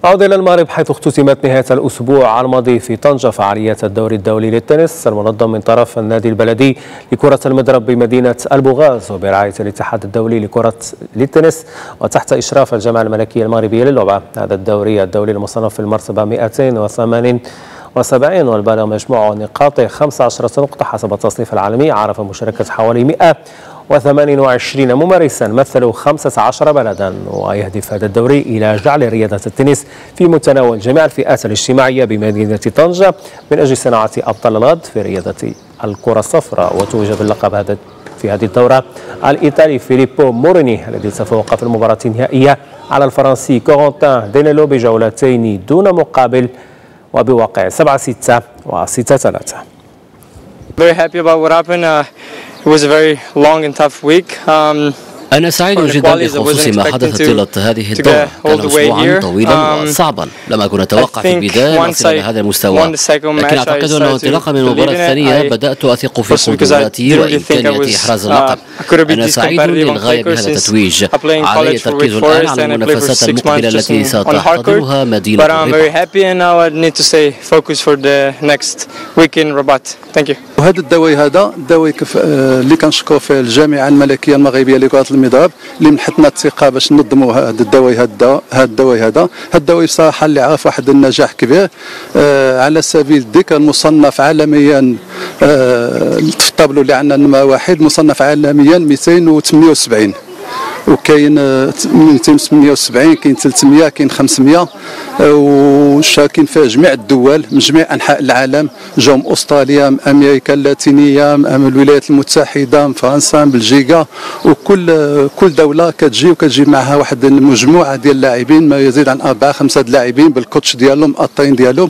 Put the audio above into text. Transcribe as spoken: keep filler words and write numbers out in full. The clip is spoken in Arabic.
نعود إلى المغرب حيث اختتمت نهاية الأسبوع الماضي في طنجة فعاليات الدوري الدولي للتنس المنظم من طرف النادي البلدي لكرة المضرب بمدينة البوغاز وبرعاية الاتحاد الدولي لكرة للتنس وتحت إشراف الجامعة الملكية المغربية للعبة. هذا الدوري الدولي المصنف في المرتبة مئتين وثمانية وسبعين والبالغ مجموع نقاطه خمسة عشر نقطة حسب التصنيف العالمي، عرف مشاركة حوالي مئة وثمانية وعشرين ممارسا مثلوا خمسة عشر بلدا، ويهدف هذا الدوري إلى جعل رياضة التنس في متناول جميع الفئات الاجتماعية بمدينة طنجة من أجل صناعة أبطال الغد في رياضة الكرة الصفراء. وتوج باللقب هذا في هذه الدورة الإيطالي فيليبو موريني الذي تفوق في المباراة النهائية على الفرنسي كورنتان دينيلو بجولتين دون مقابل وبواقع سبعة ستة وستة ثلاثة. Very happy about what happened. Uh, it was a very long and tough week. Um, أنا سعيد جدا بخصوص ما حدث طيلة هذه الدورة، كان أسبوعا طويلا وصعبا، لم أكن أتوقع في البداية أن أصل إلى هذا المستوى، لكن أعتقد أنه انطلاقا من المباراة الثانية بدأت أثق في قدراتي وإمكانياتي إحراز اللقب. أنا سعيد للغاية بهذا التتويج، علي التركيز الآن على المنافسات المقبلة التي ستحتضنها مدينة الرباط. وهذا الدوري هذا الدوري اللي كنشكروا فيه الجامعة الملكية المغربية لكرة المضرب اللي منحتنا الثقة باش ننظموا هذا الدوري هذا هذا الدوري هذا هذا الدوري بصراحة اللي عرف واحد النجاح كبير. آه على سبيل الذكر مصنف عالميا آه في الطابلو اللي عندنا نمرة واحد مصنف عالميا مئتين وثمانية وسبعين، وكاين مئتين وثمانية وسبعين، كاين ثلاثمئة، كاين خمسمئة، وشاركين فيها جميع الدول من جميع انحاء العالم، جاو من استراليا، من امريكا اللاتينيه، من الولايات المتحده، من فرنسا، من بلجيكا، وكل كل دوله كتجي وكتجي معها واحد المجموعه ديال اللاعبين ما يزيد عن أربعة خمسة اللاعبين بالكوتش ديالهم الطين ديالهم.